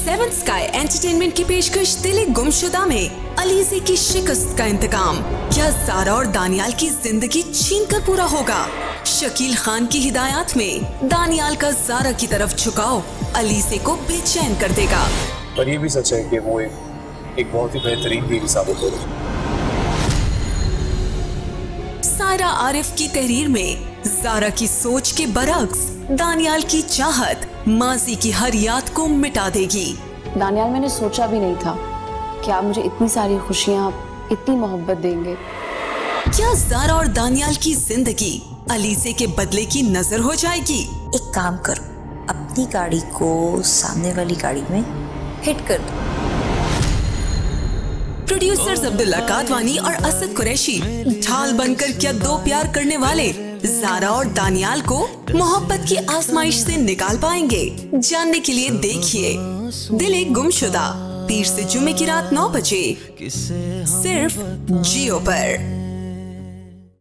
7th sky entertainment की पेशकश दिल-ए-गुमशुदा में अलीज़ी की शिकस्त का इंतकाम। क्या ज़ारा और दानियाल की जिंदगी छीन कर पूरा होगा? शकील खान की हिदायत में दानियाल का ज़ारा की झुकाव झुकाव अलीज़ी को बेचैन कर देगा। पर ये भी सच है कि वो एक बहुत ही बेहतरीन बीवी साबित हो गई। सायरा आरिफ की तहरीर में ज़ारा की सोच के बरक्स दानियाल की चाहत माजी की हर याद को मिटा देगी। दानियाल, मैंने सोचा भी नहीं था कि आप मुझे इतनी सारी खुशियाँ, इतनी मोहब्बत देंगे। क्या ज़ारा और दानियाल की जिंदगी अलीज़े के बदले की नजर हो जाएगी? एक काम करो, अपनी गाड़ी को सामने वाली गाड़ी में हिट कर दो। प्रोड्यूसर्स अब्दुल्ला कादवानी और असद कुरैशी ढाल बनकर क्या दो प्यार करने वाले ज़ारा और दानियाल को मोहब्बत की आजमाइश से निकाल पाएंगे? जानने के लिए देखिए दिल-ए-गुमशुदा, पीर से जुमे की रात 9 बजे सिर्फ जियो पर।